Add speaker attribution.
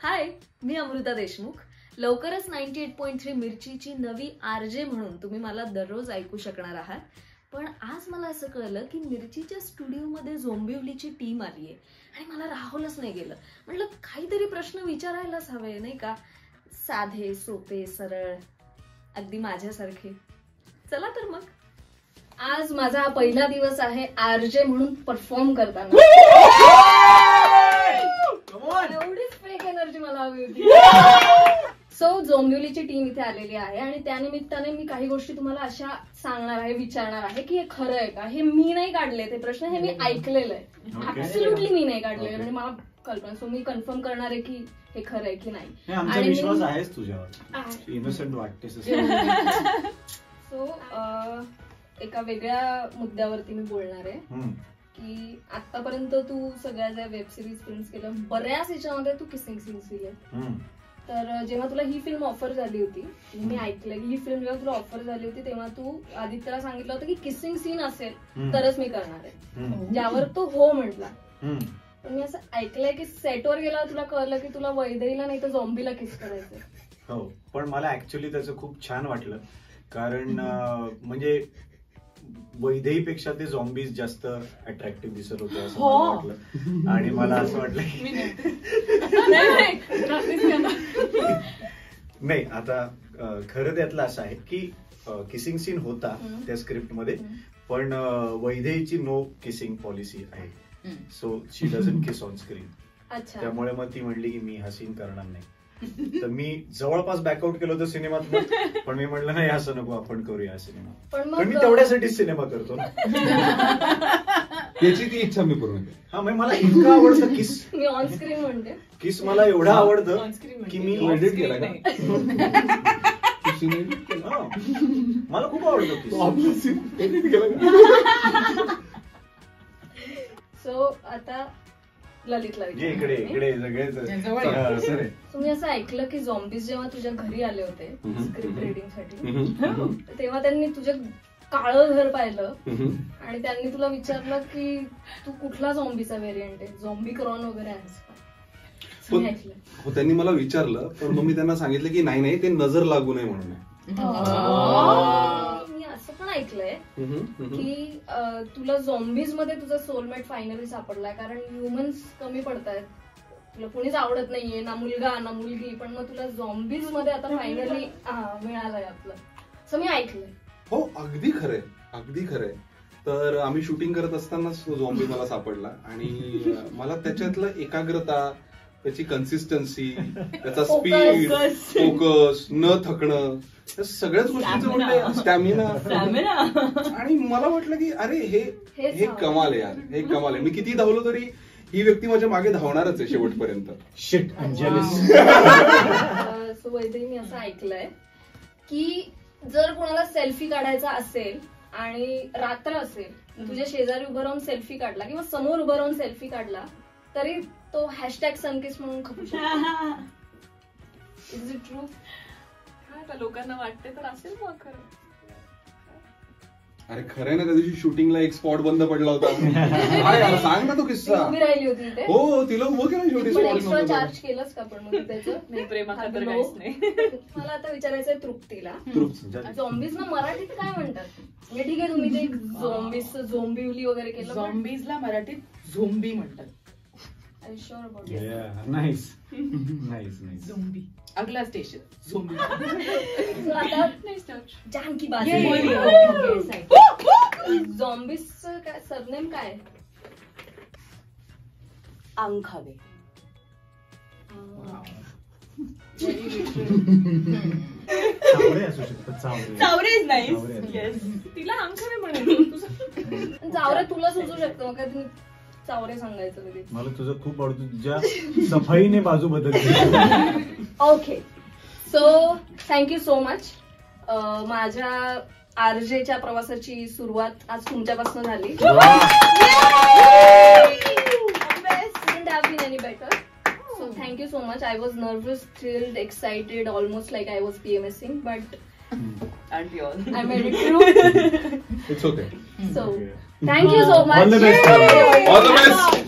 Speaker 1: हाय, मी अमृता देशमुख. लवकरच 98.3 मिरचीची नवी आरजे म्हणून तुम्ही मला दररोज ऐकू शकणार आहात. पण आज मला असं कळलं की मिरचीच्या स्टुडिओमध्ये झोंबिवलीची टीम आली आहे आणि मला राहवलंच नाही गेलं. म्हटलं काहीतरी प्रश्न विचारायलाच हवे नाही का, साधे सोपे सरळ अगदी माझ्यासारखे. चला तर मग, आज माझा हा पहिला दिवस आहे आरजे म्हणून परफॉर्म करताना. एवढीच फेक एनर्जी मला हवी होती. सो झोंबिवलीची टीम इथे आलेली आहे आणि त्यानिमित्ताने मी काही गोष्टी तुम्हाला अशा सांगणार आहे, विचारणार आहे की हे खरं आहे का. हे मी नाही काढले ते प्रश्न, हे मी ऐकलेलं आहे. ऍब्सोल्युटली मी नाही काढले आणि मला कल्पना. सो मी कन्फर्म करणार आहे की हे खरं आहे की नाही.
Speaker 2: आमचा विश्वास आहेच तुझ्यावर, इनोसेंट वाटते.
Speaker 1: सो एका वेगळ्या मुद्द्यावरती मी बोलणार आहे की आतापर्यंत तू सगळ्या ज्या वेब सिरीज फिल्म्स केल्या बऱ्याच याच्यामध्ये तू किसिंग सीन्स दिले. तर जेव्हा तुला ही फिल्म ऑफर झाली होती, मी ऐकलं की ही फिल्म जेव्हा तुला ऑफर झाली होती तेव्हा तू आदित्यला सांगितलं होतं की किसिंग सीन असेल तरच मी करणार आहे, ज्यावर तो हो म्हटला. पण मी असं ऐकलंय की सेटवर गेला तुला कळलं की तुला वैदेहीला नाही तर झॉम्बीला किस करायचं.
Speaker 2: हो, पण मला ऍक्च्युअली त्याचं खूप छान वाटलं, कारण म्हणजे वैदेहीपेक्षा ते झॉम्बीज जास्त अट्रॅक्टिव्ह दिसत होते असं मला वाटलं. आणि मला असं वाटलं की नाही, आता खरं त्यातलं असं आहे की किसिंग सीन होता त्या स्क्रिप्ट मध्ये, पण वैदेहीची नो किसिंग पॉलिसी आहे. So she doesn't kiss on screen. त्यामुळे मग ती म्हणली की मी हा सीन करणार नाही. तर मी जवळपास बॅकआउट केलं होतं सिनेमात, पण मी म्हटलं नाही असं नको, आपण करूया हा सिनेमा. पण मी तेवढ्यासाठीच सिनेमा करतो ना,
Speaker 3: त्याची ती इच्छा मी पूर्ण केली.
Speaker 2: हा, म्हणजे मला इतकं आवडतं किस.
Speaker 1: मी ऑन स्क्रीन म्हणते
Speaker 2: किस मला एवढं आवडतं की मी
Speaker 3: एडिट केला का.
Speaker 2: मला खूप आवडतं किस.
Speaker 3: एडिट केला का.
Speaker 1: सो आता ललितला
Speaker 2: इकडे सगळे.
Speaker 1: तुम्ही असं ऐकलं की झॉम्बीज जेव्हा तुझ्या घरी आले होते स्क्रिप्ट रिडिंग साठी, तेव्हा त्यांनी तुझं काळं घर पाहिलं आणि त्यांनी तुला विचारलं की तू कुठला झॉम्बीचा व्हेरियंट आहे, झॉम्बी क्रॉन वगैरे आहेस का.
Speaker 3: हो, त्यांनी मला विचारलं, पण मग मी त्यांना सांगितलं की नाही ते नजर लागू नये म्हणून.
Speaker 1: मी असं पण ऐकलंय की तुला झॉम्बीज मध्ये तुझा सोलमेट फायनली सापडलाय, कारण ह्युमन्स कमी पडतायत, तुला कोणीच आवडत नाहीये, ना मुलगा ना मुलगी, पण मग तुला झॉम्बीज मध्ये आता फायनली मिळालंय आपलं. असं मी ऐकलंय.
Speaker 3: हो, अगदी खरंय, अगदी खरंय. तर आम्ही शूटिंग करत असतानाच झॉम्बी मला सापडला आणि मला त्याच्यातलं एकाग्रता, त्याची कन्सिस्टन्सी, त्याचा स्पीड, फोकस, न थकणं, सगळ्याच गोष्टींचं स्टॅमिना. आणि मला वाटलं की अरे हे कमाल आहे यार, हे कमाल आहे. मी किती धावलो तरी ही व्यक्ती माझ्या मागे धावणारच आहे शेवटपर्यंत.
Speaker 2: Shit, I am jealous.
Speaker 1: So Vaidehi, मी असं ऐकलंय की जर कोणाला सेल्फी काढायचा असेल आणि रात्र असेल, तुझ्या शेजारी उभं राहून सेल्फी काढला किंवा समोर उभं राहून सेल्फी काढला तरी तो हॅशटॅग सनकिस म्हणून खपू शकतो. Is it true?
Speaker 4: लोकांना वाटते तर असेल मग खरं.
Speaker 3: अरे खरंय ना, त्या दिवशी शूटिंगला एक स्पॉट बंद पडला होता. सांग ना तो किस्सा.
Speaker 1: उभी राहिली होती ते.
Speaker 3: हो, तिला उभं केलं शेवटी.
Speaker 1: एक्स्ट्रा चार्ज केलंच का पण मग त्याचं?
Speaker 4: नाही, प्रेमाखातर काहीच नाही.
Speaker 1: मला आता विचारायचंय तृप्तीला, झॉम्बीजना मराठीत काय म्हणतात? म्हणजे ठीक आहे, तुम्ही ते झॉम्बीज झोंबिवली वगैरे केलं,
Speaker 4: झॉम्बीजला मराठीत झोंबी म्हणतात. झोंबी अगला स्टेशन झोंबी.
Speaker 1: जानकी बाजी. झॉम्बीजचं काय सरनेम काय?
Speaker 4: अंखावे. चावरे नाही, तिला अंखावे म्हणायचं.
Speaker 1: चावरे तुला सुचू शकतो, मग काय तुम्ही चावरे सांगायचं लगेच.
Speaker 2: मला तुझं खूप आवडतं, तुझ्या सफाईने बाजू बदलते.
Speaker 1: Okay, so thank you so much. माझ्या आरजेच्या प्रवासाची सुरुवात आज तुमच्यापासून झाली. Couldn't have been any better. So thank you so much. I was nervous, thrilled, excited, almost like I was PMSing, but
Speaker 4: aren't we all?
Speaker 1: I made it through.
Speaker 3: It's okay.
Speaker 1: So thank you so much.
Speaker 2: All the best.
Speaker 3: All the best.